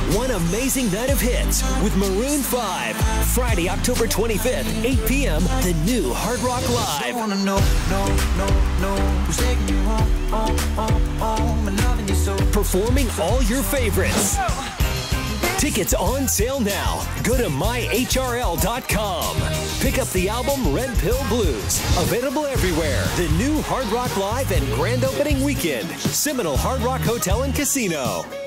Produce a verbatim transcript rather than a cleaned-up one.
One amazing night of hits with Maroon five. Friday, October twenty-fifth, eight p m The new Hard Rock Live. Wanna know, no, no, no, who's taking you home, home, home, home, and loving you so. Performing all your favorites. Tickets on sale now. Go to my H R L dot com. Pick up the album Red Pill Blues. Available everywhere. The new Hard Rock Live and grand opening weekend. Seminole Hard Rock Hotel and Casino.